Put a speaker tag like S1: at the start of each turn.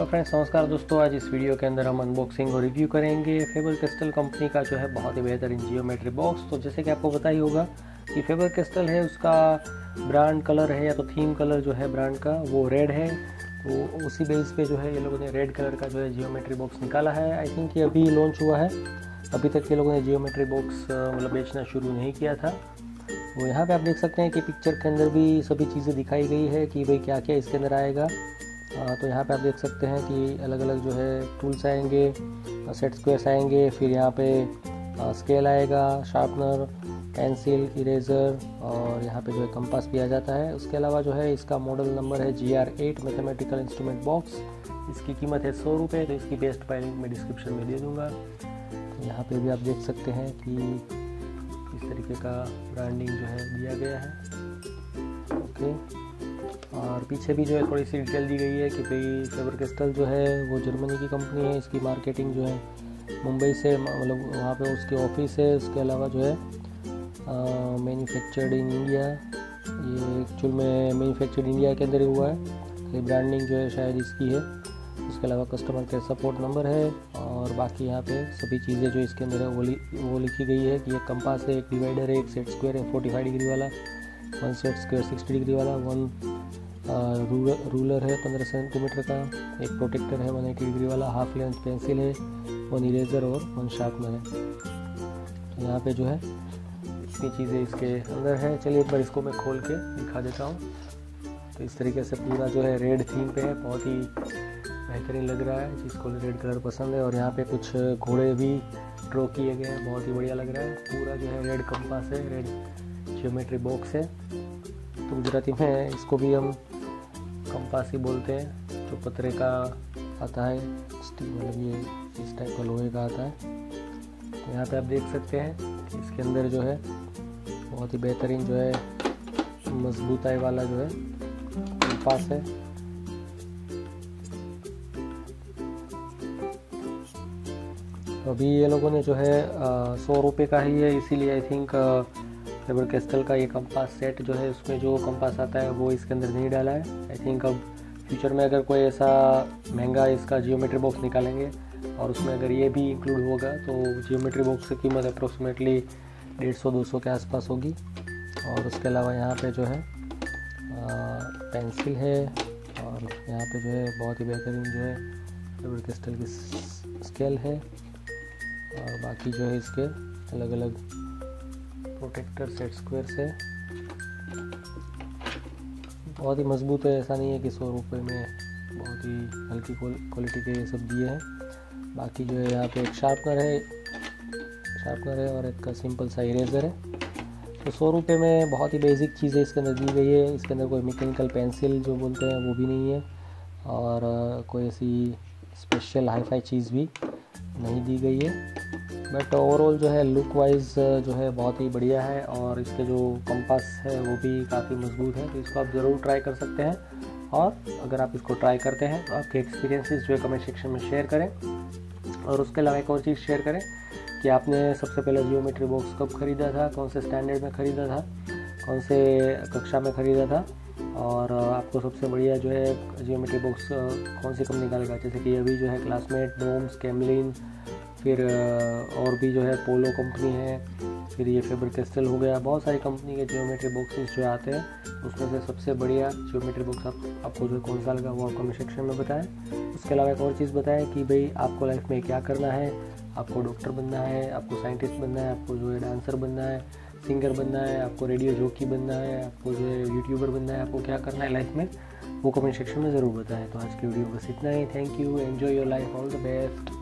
S1: Hello friends, नमस्कार दोस्तों। आज इस वीडियो के अंदर हम अनबॉक्सिंग और रिव्यू करेंगे फेबर कैस्टल कंपनी का जो है बहुत ही बेहतरीन जियोमेट्री बॉक्स। तो जैसे कि आपको पता ही होगा कि फेबर कैस्टल है, उसका ब्रांड कलर है या तो थीम कलर जो है ब्रांड का वो रेड है। तो उसी बेस पे जो है ये लोगों ने रेड कलर का जो है जियोमेट्री बॉक्स निकाला है। आई थिंक ये अभी लॉन्च हुआ है, अभी तक ये लोगों ने जियोमेट्री बॉक्स मतलब बेचना शुरू नहीं किया था। तो यहाँ पे आप देख सकते हैं कि पिक्चर के अंदर भी सभी चीज़ें दिखाई गई है कि भाई क्या क्या इसके अंदर आएगा। तो यहाँ पे आप देख सकते हैं कि अलग अलग जो है टूल्स आएंगे, सेट स्क्वेयर्स आएंगे, फिर यहाँ पे स्केल आएगा, शार्पनर, पेंसिल, इरेज़र और यहाँ पे जो है कंपास भी आ जाता है। उसके अलावा जो है इसका मॉडल नंबर है gr8 मैथमेटिकल इंस्ट्रूमेंट बॉक्स। इसकी कीमत है 100 रुपये। तो इसकी बेस्ट प्राइस लिंक मैं डिस्क्रिप्शन में दे दूँगा। तो यहाँ पे भी आप देख सकते हैं कि इस तरीके का ब्रांडिंग जो है दिया गया है। ओके, और पीछे भी जो है थोड़ी सी डिटेल दी गई है कि भाई फेबर कैस्टल जो है वो जर्मनी की कंपनी है। इसकी मार्केटिंग जो है मुंबई से, मतलब वहाँ पे उसके ऑफिस है। उसके अलावा जो है मैन्युफैक्चर्ड इन इंडिया, ये एक्चुअल में मैन्युफैक्चर्ड इंडिया के अंदर ही हुआ है। ये ब्रांडिंग जो है शायद इसकी है। उसके अलावा कस्टमर केयर सपोर्ट नंबर है और बाकी यहाँ पे सभी चीज़ें जो इसके अंदर है वो लिखी गई है कि एक कंपास है, एक डिवाइडर है, एक सेट स्क्वायर है 45 डिग्री वाला, 1 सेट स्क्वायर 60 डिग्री वाला, 1 रूलर है 15 सेंटीमीटर का, एक प्रोटेक्टर है 180 डिग्री वाला, हाफ लेंथ पेंसिल है, 1 इरेज़र और 1 शार्पनर है। तो यहाँ पे जो है इतनी चीज़ें इसके अंदर है। चलिए एक बार इसको मैं खोल के दिखा देता हूँ। तो इस तरीके से पूरा जो है रेड थीम पे है, बहुत ही बेहतरीन लग रहा है जिसको रेड कलर पसंद है। और यहाँ पे कुछ घोड़े भी ड्रॉ किए गए हैं, बहुत ही बढ़िया लग रहा है। पूरा जो है रेड कंपास है, रेड जियोमेट्री बॉक्स है। तो गुजराती में इसको भी हम कंपास ही बोलते हैं, जो पतरे का आता है, मतलब ये इस टाइप का लोहे का आता है। तो यहाँ पे आप देख सकते हैं कि इसके अंदर जो है बहुत ही बेहतरीन जो है मजबूताई वाला जो है कंपास है। अभी ये लोगों ने जो है 100 रुपये का ही है, इसीलिए आई थिंक फेबर कैस्टल का ये कंपास सेट जो है उसमें जो कंपास आता है वो इसके अंदर नहीं डाला है। आई थिंक अब फ्यूचर में अगर कोई ऐसा महंगा इसका जियोमेट्री बॉक्स निकालेंगे और उसमें अगर ये भी इंक्लूड होगा तो जियोमेट्री बॉक्स की कीमत अप्रोक्सीमेटली 150-200 के आसपास होगी। और उसके अलावा यहाँ पे जो है पेंसिल है और यहाँ पे जो है बहुत ही बेहतरीन जो है फेबर कैस्टल की स्केल है और बाकी जो है इसके अलग अलग प्रोटेक्टर सेट स्क्वेयर्स है। बहुत ही मजबूत है, ऐसा नहीं है कि 100 रुपये में बहुत ही हल्की क्वालिटी के ये सब दिए हैं। बाकी जो है यहाँ पे एक शार्पनर है और एक सिंपल सा इरेज़र है। तो 100 रुपये में बहुत ही बेसिक चीज़ें इसके अंदर दी गई है। इसके अंदर कोई मैकेनिकल पेंसिल जो बोलते हैं वो भी नहीं है और कोई ऐसी स्पेशल हाई-फाई चीज़ भी नहीं दी गई है। बट ओवरऑल जो है लुक वाइज जो है बहुत ही बढ़िया है और इसके जो कंपास है वो भी काफ़ी मजबूत है। तो इसको आप ज़रूर ट्राई कर सकते हैं और अगर आप इसको ट्राई करते हैं तो आपके एक्सपीरियंसेस जो है कमेंट सेक्शन में शेयर करें। और उसके अलावा एक और चीज़ शेयर करें कि आपने सबसे पहले जियोमेट्री बॉक्स कब ख़रीदा था, कौन से स्टैंडर्ड में ख़रीदा था, कौन से कक्षा में ख़रीदा था और आपको सबसे बढ़िया जो है जियोमेट्री बॉक्स कौन सी कंपनी का लगा। जैसे कि अभी जो है क्लासमेट, डोम्स, कैमलिन, फिर और भी जो है पोलो कंपनी है, फिर ये फेबर कैस्टल हो गया। बहुत सारी कंपनी के जियोमेट्री बॉक्सेस जो आते हैं उसमें से सबसे बढ़िया जियोमेट्री बॉक्स आपको जो कौन सा लगा वो आप कमेंट सेक्शन में बताएं। उसके अलावा एक और चीज़ बताएं कि भाई आपको लाइफ में क्या करना है। आपको डॉक्टर बनना है, आपको साइंटिस्ट बनना है, आपको जो है डांसर बनना है, सिंगर बनना है, आपको रेडियो जॉकी बनना है, आपको जो है यूट्यूबर बनना है, आपको क्या करना है लाइफ में वो कमेंट सेक्शन में ज़रूर बताएं। तो आज की वीडियो बस इतना ही। Thank you, enjoy your life, all the best.